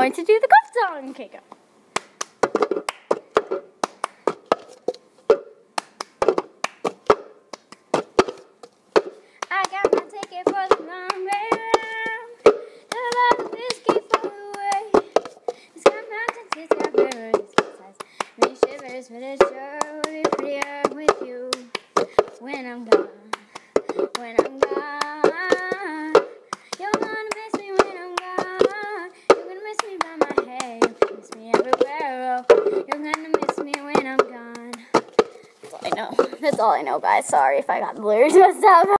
going to do the golf song. Okay, go. I got my ticket for the long way round. The love of whiskey for the way. It's got mountains, it's got rivers, it's got sighs, me shivers, but it sure will be prettier with you when I'm gone. When I'm gone, you're gonna miss me when I'm gone. You're gonna miss me by my head. You're gonna miss me everywhere. Oh, you're gonna miss me when I'm gone. That's all I know. That's all I know, guys. Sorry if I got the lyrics messed up.